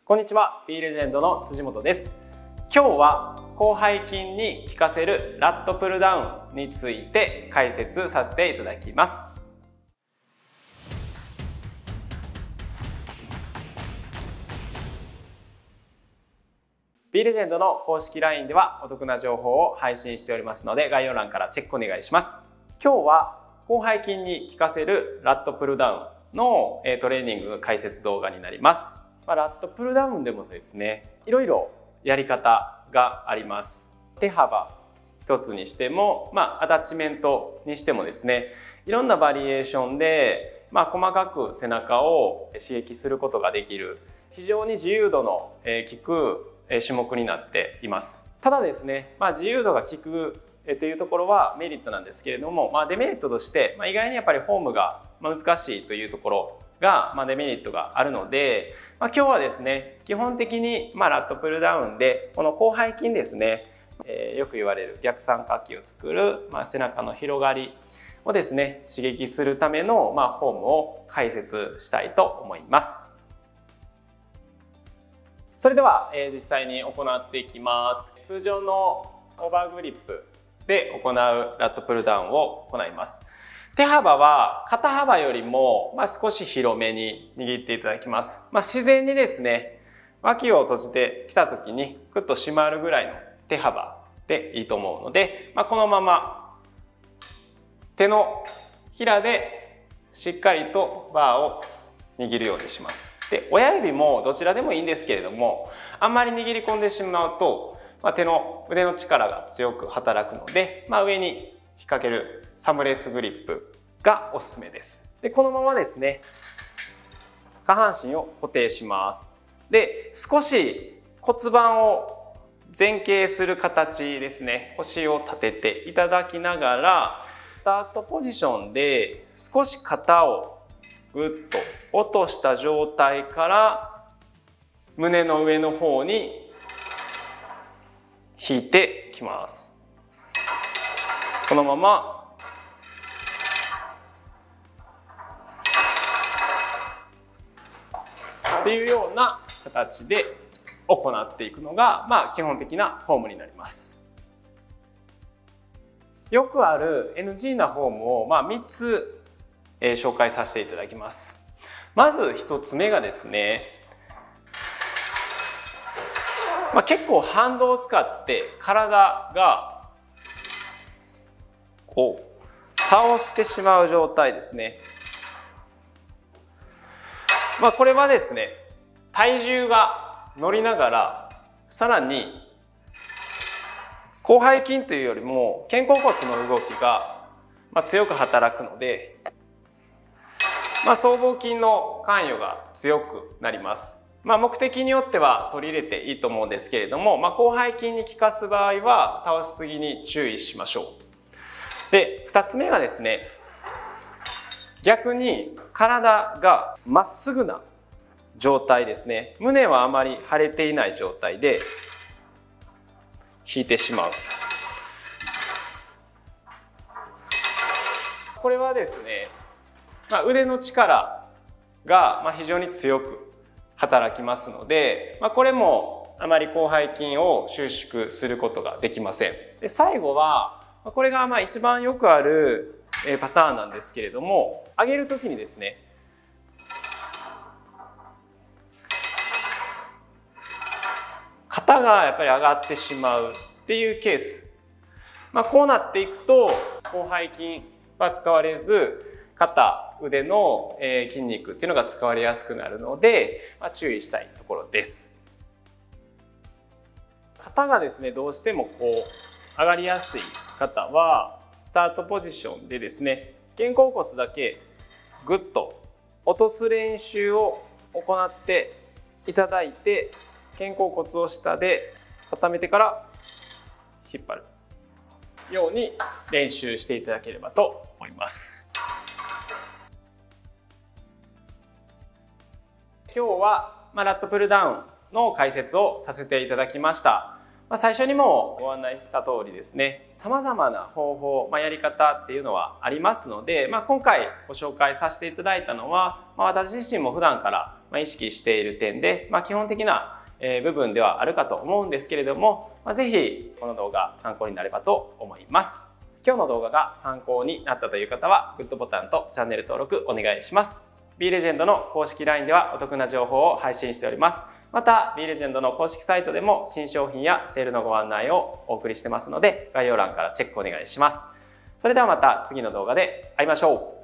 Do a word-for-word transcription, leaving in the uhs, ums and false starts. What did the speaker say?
こんにちは、Pレジェンドの辻本です。今日は広背筋に効かせるラットプルダウンについて解説させていただきます。Pレジェンドの公式 ライン ではお得な情報を配信しておりますので、概要欄からチェックお願いします。今日は広背筋に効かせるラットプルダウンのトレーニング解説動画になります。まあ、ラットプルダウンでもですね、いろいろやり方があります。手幅一つにしても、まあ、アタッチメントにしてもですね、いろんなバリエーションで、まあ、細かく背中を刺激することができる、非常に自由度の効く種目になっています。ただですね、まあ、自由度が効くというところはメリットなんですけれども、まあ、デメリットとして、まあ、意外にやっぱりフォームが難しいというところが、まあ、デメリットがあるので、まあ、今日はですね、基本的に、まあ、ラットプルダウンでこの広背筋ですね、えー、よく言われる逆三角形を作る、まあ、背中の広がりをですね刺激するための、まあ、フォームを解説したいと思います。それでは、えー、実際に行っていきます。通常のオーバーグリップで行うラットプルダウンを行います。手幅は肩幅よりも、まあ、少し広めに握っていただきます。まあ、自然にですね、脇を閉じてきた時にクッと締まるぐらいの手幅でいいと思うので、まあ、このまま手のひらでしっかりとバーを握るようにします。で、親指もどちらでもいいんですけれども、あんまり握り込んでしまうと、まあ、手の腕の力が強く働くので、まあ、上に引っ掛けるサムレースグリップがおすすめです。で、このままですね、下半身を固定します。で、少し骨盤を前傾する形ですね、腰を立てていただきながら、スタートポジションで少し肩をぐっと落とした状態から胸の上の方に引いてきます。このままっていうような形で行っていくのが、まあ、基本的なフォームになります。よくある エヌジー なフォームを、まあ、みっつ、えー、紹介させていただきます。まずひとつめがですね、まあ、結構反動を使って体がこう倒してしまう状態ですね。まあ、これはですね、体重が乗りながらさらに広背筋というよりも肩甲骨の動きが強く働くので、まあ、僧帽筋の関与が強くなります。まあ、目的によっては取り入れていいと思うんですけれども、まあ、広背筋に効かす場合は倒しすぎに注意しましょう。で、ふたつめがですね、逆に体がまっすぐな状態ですね。胸はあまり張れていない状態で引いてしまう。これはですね、まあ、腕の力が非常に強く働きますので、まあ、これもあまり広背筋を収縮することができません。で、最後はこれがまあ一番よくあるパターンなんですけれども、上げるときにですね、肩がやっぱり上がってしまうっていうケース、まあ、こうなっていくと広背筋は使われず、肩、腕の筋肉っていうのが使われやすくなるので、まあ、注意したいところです。肩がですね、どうしてもこう上がりやすい方はスタートポジションでですね、肩甲骨だけぐっと落とす練習を行っていただいて、肩甲骨を下で固めてから引っ張るように練習していただければと思います。今日は、まあ、ラットプルダウンの解説をさせていただきました。まあ、最初にもご案内した通りですね、様々な方法、まあ、やり方っていうのはありますので、まあ、今回ご紹介させていただいたのは、まあ、私自身も普段からまあ、意識している点で、まあ、基本的な部分ではあるかと思うんですけれども、まあ、ぜひこの動画参考になればと思います。今日の動画が参考になったという方はグッドボタンとチャンネル登録お願いします。B レジェンドの公式 ライン ではお得な情報を配信しております。また B レジェンドの公式サイトでも新商品やセールのご案内をお送りしてますので、概要欄からチェックお願いします。それではまた次の動画で会いましょう。